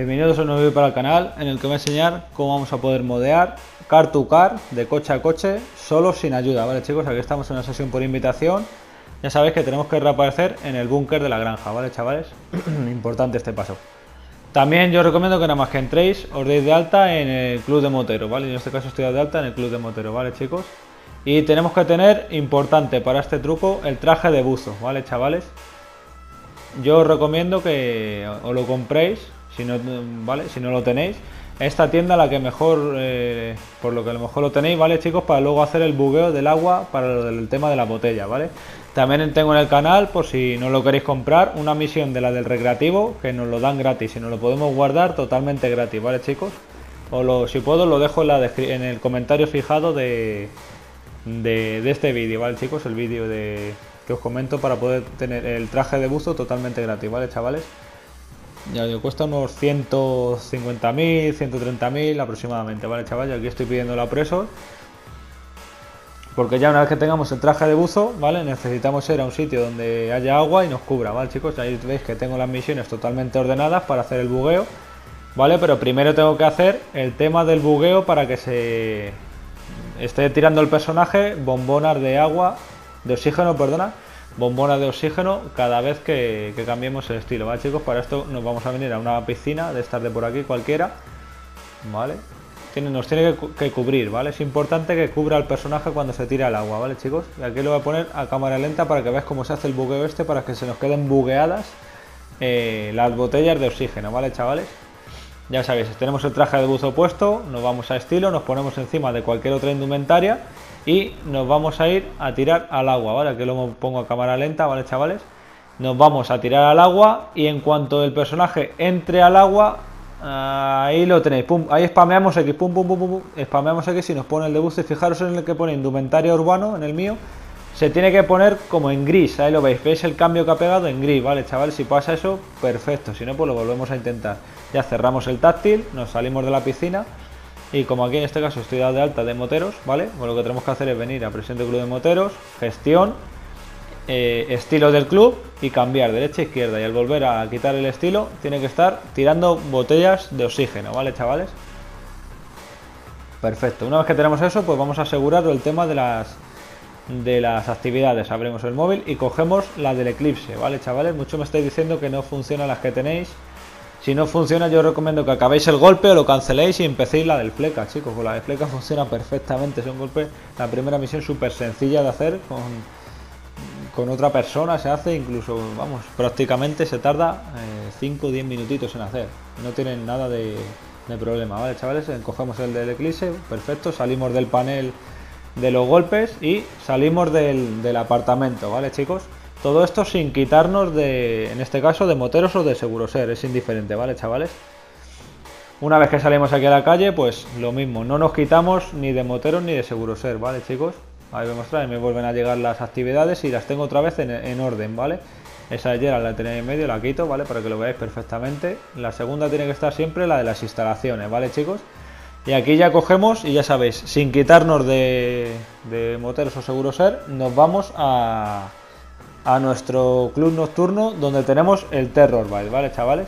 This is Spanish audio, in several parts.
Bienvenidos a un nuevo vídeo para el canal en el que voy a enseñar cómo vamos a poder modear car to car de coche a coche solo sin ayuda, ¿vale chicos? Aquí estamos en una sesión por invitación. Ya sabéis que tenemos que reaparecer en el búnker de la granja, ¿vale chavales? Importante este paso. También yo os recomiendo que nada más que entréis os deis de alta en el club de moteros, ¿vale? En este caso estoy de alta en el club de moteros, ¿vale chicos? Y tenemos que tener, importante para este truco, el traje de buzo, ¿vale chavales? Yo os recomiendo que os lo compréis, si no, ¿vale? Si no lo tenéis. Esta tienda la que mejor, por lo que a lo mejor lo tenéis, ¿vale chicos? Para luego hacer el bugueo del agua para el tema de la botella, ¿vale? También tengo en el canal, por si no lo queréis comprar, una misión de la del recreativo que nos lo dan gratis y nos lo podemos guardar totalmente gratis, ¿vale chicos? Si puedo lo dejo en el comentario fijado de este vídeo, ¿vale chicos? El vídeo que os comento para poder tener el traje de buzo totalmente gratis, ¿vale chavales? Ya digo, cuesta unos 150.000, 130.000 aproximadamente, ¿vale chavales? Aquí estoy pidiéndolo a presos, porque ya una vez que tengamos el traje de buzo, ¿vale? Necesitamos ir a un sitio donde haya agua y nos cubra, ¿vale chicos? Ahí veis que tengo las misiones totalmente ordenadas para hacer el bugueo, ¿vale? Pero primero tengo que hacer el tema del bugueo para que se esté tirando el personaje bombonas de agua, de oxígeno, perdona, bombonas de oxígeno cada vez que cambiemos el estilo, ¿vale chicos? Para esto nos vamos a venir a una piscina de estas de por aquí cualquiera, ¿vale? Nos tiene que cubrir, ¿vale? Es importante que cubra el personaje cuando se tira el agua, ¿vale chicos? Y aquí lo voy a poner a cámara lenta para que veáis cómo se hace el bugueo este, para que se nos queden bugueadas las botellas de oxígeno, ¿vale chavales? Ya sabéis, tenemos el traje de buzo puesto, nos vamos a estilo, nos ponemos encima de cualquier otra indumentaria y nos vamos a ir a tirar al agua, ¿vale? Aquí lo pongo a cámara lenta, ¿vale chavales? Nos vamos a tirar al agua y en cuanto el personaje entre al agua, ahí lo tenéis, pum, ahí spameamos X, pum, pum, pum, pum, spameamos X y nos pone el de buzo. Y fijaros en el que pone indumentaria urbano, en el mío, se tiene que poner como en gris, ahí lo veis, veis el cambio que ha pegado en gris, ¿vale chavales? Si pasa eso, perfecto, si no pues lo volvemos a intentar. Ya cerramos el táctil, nos salimos de la piscina y como aquí en este caso estoy dado de alta de moteros, ¿vale? Pues lo que tenemos que hacer es venir a presente club de moteros, gestión, estilo del club y cambiar derecha e izquierda, y al volver a quitar el estilo tiene que estar tirando botellas de oxígeno, ¿vale chavales? Perfecto, una vez que tenemos eso pues vamos a asegurar el tema de las actividades. Abrimos el móvil y cogemos la del eclipse, ¿vale chavales? Muchos me estáis diciendo que no funcionan las que tenéis. Si no funciona, yo os recomiendo que acabéis el golpe o lo canceléis y empecéis la del fleca, chicos. Pues la del fleca funciona perfectamente. Es un golpe, la primera misión súper sencilla de hacer con otra persona. Se hace incluso, vamos, prácticamente se tarda 5 o 10 minutitos en hacer. No tienen nada de problema, ¿vale chavales? Cogemos el del eclipse, perfecto. Salimos del panel de los golpes y salimos del apartamento, ¿vale chicos? Todo esto sin quitarnos en este caso, de moteros o de seguroser, es indiferente, ¿vale chavales? Una vez que salimos aquí a la calle, pues lo mismo, no nos quitamos ni de moteros ni de seguroser, ¿vale chicos? Ahí voy a mostrar, me vuelven a llegar las actividades y las tengo otra vez en orden, ¿vale? Esa ayer la tenía en medio, la quito, ¿vale? Para que lo veáis perfectamente. La segunda tiene que estar siempre la de las instalaciones, ¿vale chicos? Y aquí ya cogemos y ya sabéis, sin quitarnos de moteros o seguroser, nos vamos a nuestro club nocturno donde tenemos el Terror Bike, ¿vale chavales?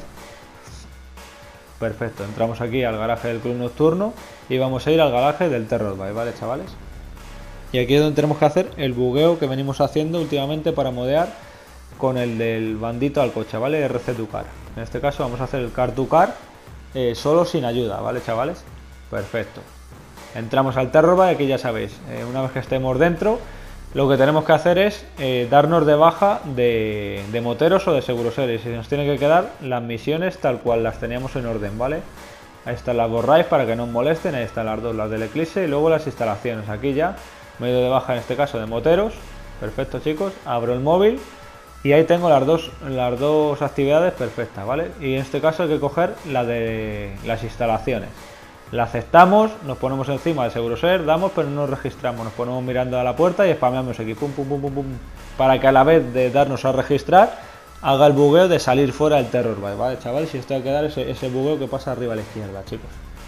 Perfecto, entramos aquí al garaje del club nocturno y vamos a ir al garaje del Terror Bike, ¿vale chavales? Y aquí es donde tenemos que hacer el bugueo que venimos haciendo últimamente para modear con el del bandito al coche, ¿vale? RC Ducar. En este caso vamos a hacer el car to car solo sin ayuda, ¿vale chavales? Perfecto. Entramos al Terror Bike, aquí ya sabéis, una vez que estemos dentro, lo que tenemos que hacer es darnos de baja de moteros o de seguroseres. Y nos tiene que quedar las misiones tal cual las teníamos en orden, ¿vale? Ahí están, las borráis para que no os molesten. Ahí están las dos, las del eclipse y luego las instalaciones. Aquí ya me he ido de baja en este caso de moteros. Perfecto chicos, abro el móvil y ahí tengo las dos actividades perfectas, ¿vale? Y en este caso hay que coger la de las instalaciones. La aceptamos, nos ponemos encima de seguroser, damos, pero no nos registramos, nos ponemos mirando a la puerta y spameamos aquí, pum, pum, pum, pum, pum, para que a la vez de darnos a registrar, haga el bugueo de salir fuera del Terror Bike, ¿vale, chavales? Y esto hay que dar ese bugueo que pasa arriba a la izquierda, chicos.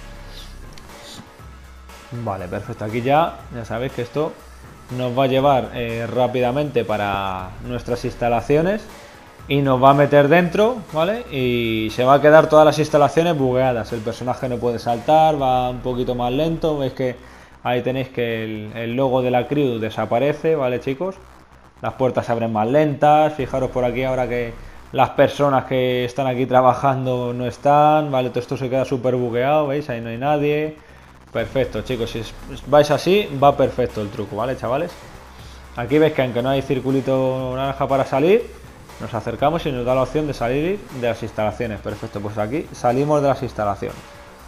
Vale, perfecto, aquí ya sabéis que esto nos va a llevar rápidamente para nuestras instalaciones. y nos va a meter dentro, ¿vale? Y se va a quedar todas las instalaciones bugueadas. El personaje no puede saltar, va un poquito más lento. Veis que ahí tenéis que el logo de la crew desaparece, ¿vale, chicos? Las puertas se abren más lentas. Fijaros por aquí ahora que las personas que están aquí trabajando no están, ¿vale? Todo esto se queda súper bugueado, ¿veis? Ahí no hay nadie. Perfecto, chicos, si vais así, va perfecto el truco, ¿vale, chavales? Aquí veis que aunque no hay circulito naranja para salir, nos acercamos y nos da la opción de salir de las instalaciones. Perfecto, pues aquí salimos de las instalaciones.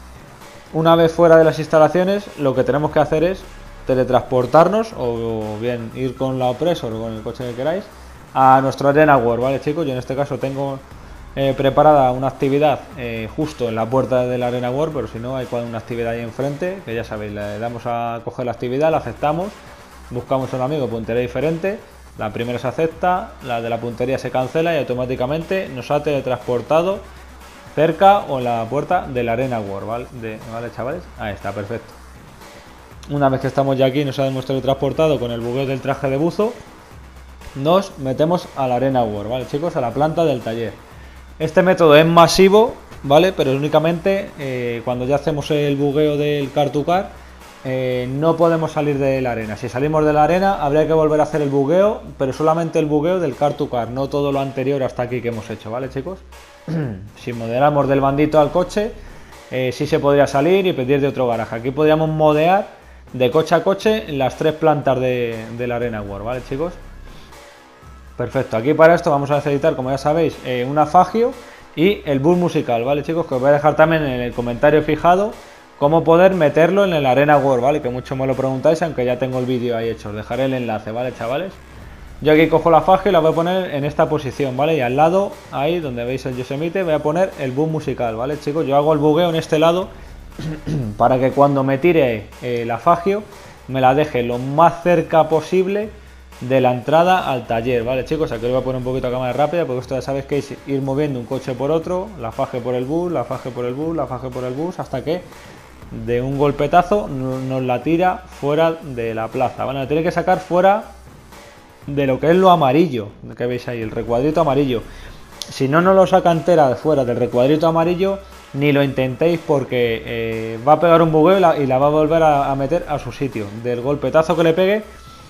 Una vez fuera de las instalaciones, lo que tenemos que hacer es teletransportarnos, o bien ir con la Opresor o con el coche que queráis, a nuestro Arena World, ¿vale, chicos? Yo en este caso tengo preparada una actividad justo en la puerta de la Arena World, pero si no hay una actividad ahí enfrente, que ya sabéis, le damos a coger la actividad, la aceptamos, buscamos a un amigo puntería diferente, la primera se acepta, la de la puntería se cancela y automáticamente nos ha teletransportado cerca o en la puerta de la Arena World, ¿vale, chavales? Ahí está, perfecto. Una vez que estamos ya aquí, nos hemos teletransportado con el bugueo del traje de buzo, nos metemos a la Arena World, ¿vale, chicos? A la planta del taller. Este método es masivo, ¿vale? Pero únicamente cuando ya hacemos el bugueo del Car to Car, no podemos salir de la arena. Si salimos de la arena, habría que volver a hacer el bugueo, pero solamente el bugueo del Car to Car, no todo lo anterior hasta aquí que hemos hecho, ¿vale, chicos? Si modelamos del bandito al coche, sí se podría salir y pedir de otro garaje. Aquí podríamos modear de coche a coche en las 3 plantas de la Arena World, ¿vale, chicos? Perfecto, aquí para esto vamos a necesitar, como ya sabéis, un afagio y el bus musical, ¿vale, chicos? Que os voy a dejar también en el comentario fijado cómo poder meterlo en el Arena World, ¿vale? Que mucho me lo preguntáis, aunque ya tengo el vídeo ahí hecho. Os dejaré el enlace, ¿vale, chavales? Yo aquí cojo la afagio y la voy a poner en esta posición, ¿vale? Y al lado, ahí donde veis el Yosemite, voy a poner el bus musical, ¿vale, chicos? Yo hago el bugueo en este lado para que cuando me tire el afagio me la deje lo más cerca posible de la entrada al taller, ¿vale, chicos? Aquí os voy a poner un poquito a cámara rápida, porque esto ya sabéis que es ir moviendo un coche por otro, la faje por el bus, la faje por el bus, la faje por el bus, hasta que de un golpetazo nos la tira fuera de la plaza, ¿vale? La tiene que sacar fuera de lo que es lo amarillo, que veis ahí, el recuadrito amarillo. Si no nos lo saca entera fuera del recuadrito amarillo, ni lo intentéis, porque va a pegar un bugueo y la va a volver a meter a su sitio. Del golpetazo que le pegue,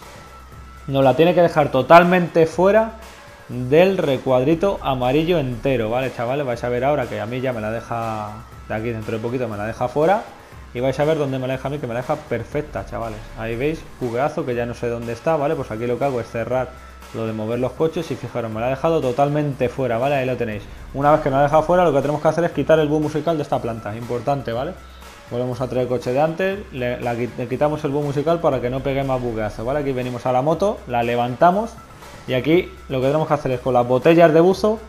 nos la tiene que dejar totalmente fuera del recuadrito amarillo entero, ¿vale, chavales? Vais a ver ahora que a mí ya me la deja, de aquí dentro de poquito me la deja fuera, y vais a ver dónde me la deja a mí, que me la deja perfecta, chavales. Ahí veis, bugueazo, que ya no sé dónde está, ¿vale? Pues aquí lo que hago es cerrar lo de mover los coches y fijaros, me la ha dejado totalmente fuera, ¿vale? Ahí lo tenéis. Una vez que me la ha dejado fuera, lo que tenemos que hacer es quitar el bus musical de esta planta, importante, ¿vale? Volvemos a traer el coche de antes, le quitamos el bus musical para que no pegue más bugueazo, ¿vale? Aquí venimos a la moto, la levantamos y aquí lo que tenemos que hacer es con las botellas de buzo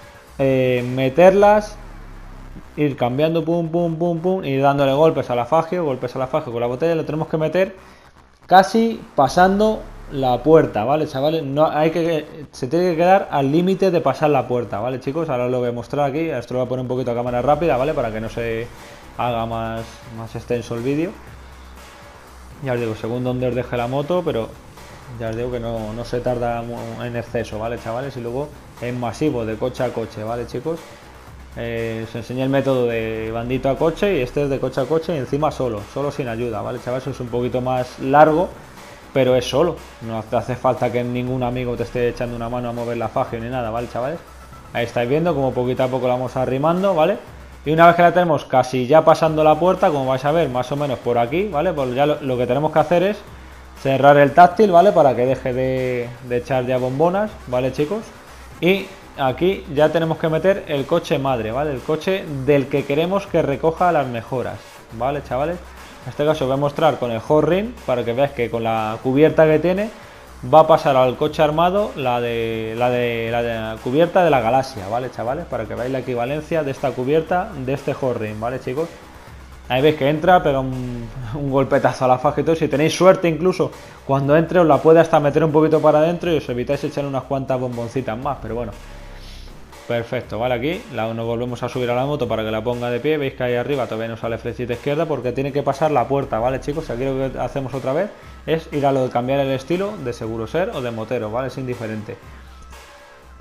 meterlas, ir cambiando, pum, pum, pum, pum, ir dándole golpes al afagio con la botella. Lo tenemos que meter casi pasando la puerta, ¿vale, chavales? No hay se tiene que quedar al límite de pasar la puerta, ¿vale, chicos? Ahora os lo voy a mostrar aquí, esto lo voy a poner un poquito a cámara rápida, ¿vale? Para que no se haga más extenso el vídeo. Ya os digo, según donde os deje la moto, pero ya os digo que no se tarda en exceso, ¿vale, chavales? Y luego es masivo, de coche a coche, ¿vale, chicos? Os enseñé el método de bandito a coche, y este es de coche a coche y encima solo sin ayuda, ¿vale, chavales? Es un poquito más largo, pero es solo, no te hace falta que ningún amigo te esté echando una mano a mover la faja ni nada, ¿vale, chavales? Ahí estáis viendo como poquito a poco la vamos arrimando, ¿vale? Y una vez que la tenemos casi ya pasando la puerta, como vais a ver, más o menos por aquí, ¿vale? Pues ya lo que tenemos que hacer es cerrar el táctil, ¿vale? Para que deje de echar ya bombonas, ¿vale, chicos? Y aquí ya tenemos que meter el coche madre, ¿vale? El coche del que queremos que recoja las mejoras, ¿vale, chavales? En este caso os voy a mostrar con el hot ring para que veáis que con la cubierta que tiene va a pasar al coche armado la de la cubierta de la galaxia, ¿vale, chavales? Para que veáis la equivalencia de esta cubierta de este hot ring, ¿vale, chicos? Ahí veis que entra, pega un golpetazo a la faja y todo. Si tenéis suerte, incluso cuando entre os la puede hasta meter un poquito para adentro y os evitáis echar unas cuantas bomboncitas más, pero bueno. Perfecto, vale, aquí nos volvemos a subir a la moto para que la ponga de pie. Veis que ahí arriba todavía no sale flechita izquierda porque tiene que pasar la puerta, ¿vale, chicos? Aquí lo que hacemos otra vez es ir a lo de cambiar el estilo de seguro ser o de motero, ¿vale? Es indiferente.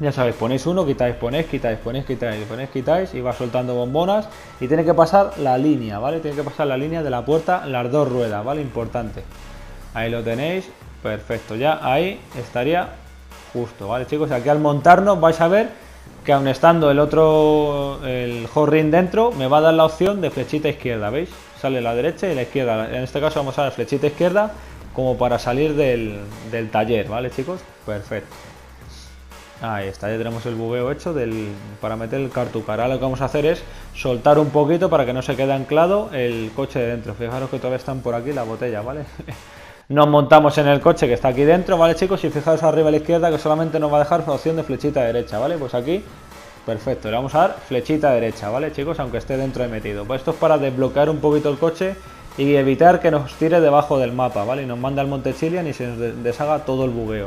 Ya sabéis, ponéis uno, quitáis, ponéis, quitáis, ponéis, quitáis, ponéis, quitáis y va soltando bombonas y tiene que pasar la línea, ¿vale? Tiene que pasar la línea de la puerta, las dos ruedas, ¿vale? Importante. Ahí lo tenéis, perfecto, ya ahí estaría justo, ¿vale, chicos? Aquí al montarnos vais a ver que aun estando el hot ring dentro, me va a dar la opción de flechita izquierda, ¿veis? Sale la derecha y la izquierda, en este caso vamos a dar flechita izquierda como para salir del taller, ¿vale, chicos? Perfecto. Ahí está, ya tenemos el bugueo hecho para meter el cartucar. Ahora lo que vamos a hacer es soltar un poquito para que no se quede anclado el coche de dentro. Fijaros que todavía están por aquí las botellas, ¿vale? Nos montamos en el coche que está aquí dentro, ¿vale, chicos? Y fijaros arriba a la izquierda que solamente nos va a dejar la opción de flechita derecha, ¿vale? Pues aquí, perfecto, le vamos a dar flechita derecha, ¿vale, chicos? Aunque esté dentro de metido. Pues esto es para desbloquear un poquito el coche y evitar que nos tire debajo del mapa, ¿vale? Y nos manda al Monte Chilian y se nos deshaga todo el bugueo.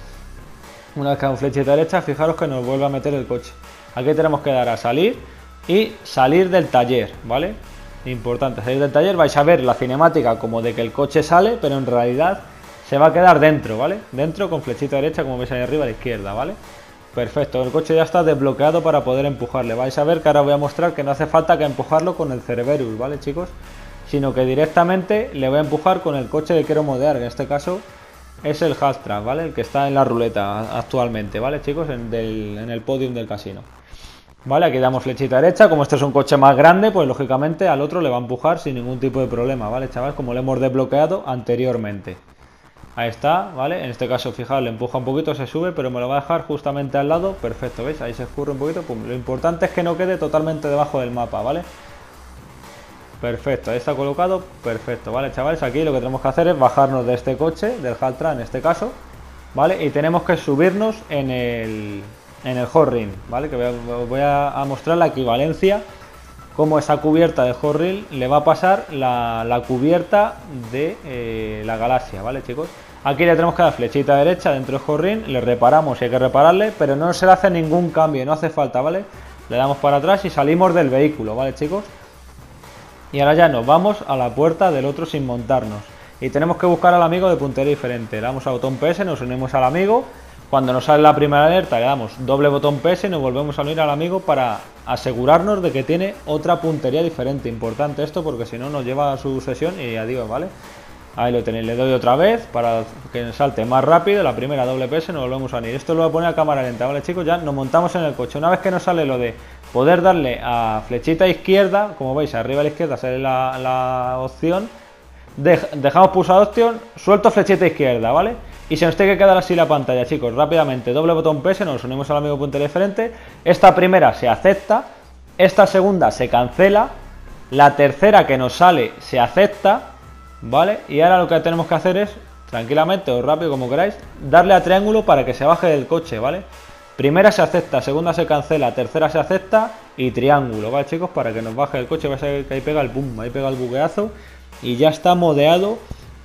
Una vez que damos flechita derecha, fijaros que nos vuelve a meter el coche. Aquí tenemos que dar a salir y salir del taller, ¿vale? Importante, salir del taller. Vais a ver la cinemática como de que el coche sale, pero en realidad se va a quedar dentro, ¿vale? Dentro con flechita derecha, como veis ahí arriba a la izquierda, ¿vale? Perfecto, el coche ya está desbloqueado para poder empujarle. Vais a ver que ahora voy a mostrar que no hace falta que empujarlo con el Cerberus, ¿vale, chicos? Sino que directamente le voy a empujar con el coche que quiero modear, en este caso es el Haltrack, ¿vale? El que está en la ruleta actualmente, ¿vale, chicos? En el podium del casino. Vale, aquí damos flechita derecha. Como este es un coche más grande, pues lógicamente al otro le va a empujar sin ningún tipo de problema, ¿vale, chavales? Como lo hemos desbloqueado anteriormente. Ahí está, ¿vale? En este caso, fijaos, le empuja un poquito, se sube, pero me lo va a dejar justamente al lado. Perfecto, ¿veis? Ahí se escurre un poquito. Pum. Lo importante es que no quede totalmente debajo del mapa, ¿vale? Perfecto, ahí está colocado, perfecto, vale, chavales, aquí lo que tenemos que hacer es bajarnos de este coche, del Haltrack en este caso, vale, y tenemos que subirnos en el hot ring, vale, que voy a mostrar la equivalencia, cómo esa cubierta de hot ring le va a pasar la cubierta de la galaxia, vale, chicos. Aquí le tenemos que dar flechita derecha dentro del hot ring, le reparamos y hay que repararle, pero no se le hace ningún cambio, no hace falta, vale, le damos para atrás y salimos del vehículo, vale, chicos. Y ahora ya nos vamos a la puerta del otro sin montarnos. Y tenemos que buscar al amigo de puntería diferente. Le damos al botón PS, nos unimos al amigo. Cuando nos sale la primera alerta le damos doble botón PS y nos volvemos a unir al amigo para asegurarnos de que tiene otra puntería diferente. Importante esto porque si no nos lleva a su sesión y adiós, ¿vale? Ahí lo tenéis, le doy otra vez para que salte más rápido. La primera doble PS nos volvemos a unir. Esto lo voy a poner a cámara lenta, ¿vale, chicos? Ya nos montamos en el coche. Una vez que nos sale lo de poder darle a flechita izquierda, como veis arriba a la izquierda sale la opción, dejamos pulsado opción, suelto flechita izquierda, ¿vale? Y se nos tiene que quedar así la pantalla, chicos, rápidamente, doble botón PS, nos unimos al amigo puntería diferente, esta primera se acepta, esta segunda se cancela, la tercera que nos sale se acepta, ¿vale? Y ahora lo que tenemos que hacer es, tranquilamente o rápido como queráis, darle a triángulo para que se baje del coche, ¿vale? Primera se acepta, segunda se cancela, tercera se acepta y triángulo, ¿vale, chicos? Para que nos baje el coche, vais a ver que ahí pega el boom, ahí pega el bugueazo y ya está modeado,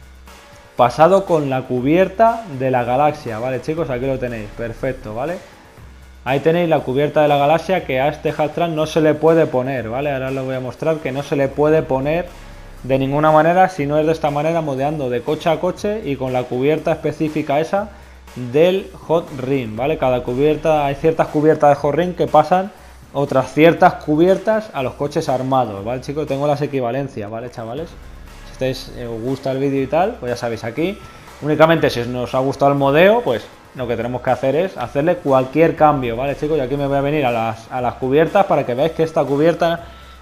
pasado con la cubierta de la galaxia, ¿vale, chicos? Aquí lo tenéis, perfecto, ¿vale? Ahí tenéis la cubierta de la galaxia que a este Haltrack no se le puede poner, ¿vale? Ahora os voy a mostrar que no se le puede poner de ninguna manera si no es de esta manera, modeando de coche a coche y con la cubierta específica esa del hot ring, ¿vale? Cada cubierta, hay ciertas cubiertas de hot ring que pasan otras ciertas cubiertas a los coches armados, ¿vale, chicos? Tengo las equivalencias, ¿vale, chavales? Si os gusta el vídeo y tal, pues ya sabéis, aquí únicamente si nos ha gustado el modeo, pues lo que tenemos que hacer es hacerle cualquier cambio, ¿vale, chicos? Y aquí me voy a venir a las cubiertas para que veáis que esta cubierta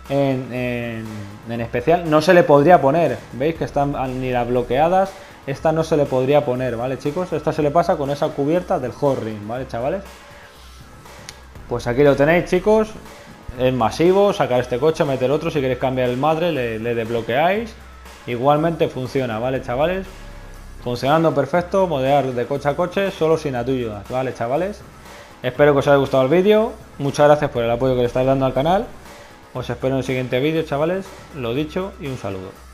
en especial no se le podría poner, veis que están ni las bloqueadas, esta no se le podría poner, ¿vale, chicos? Esta se le pasa con esa cubierta del hot ring, ¿vale, chavales? Pues aquí lo tenéis, chicos, es masivo, sacar este coche, meter otro, si queréis cambiar el madre le desbloqueáis, igualmente funciona, ¿vale, chavales? Funcionando perfecto, modear de coche a coche, solo sin ayudas, ¿vale, chavales? Espero que os haya gustado el vídeo, muchas gracias por el apoyo que le estáis dando al canal, os espero en el siguiente vídeo, chavales, lo dicho y un saludo.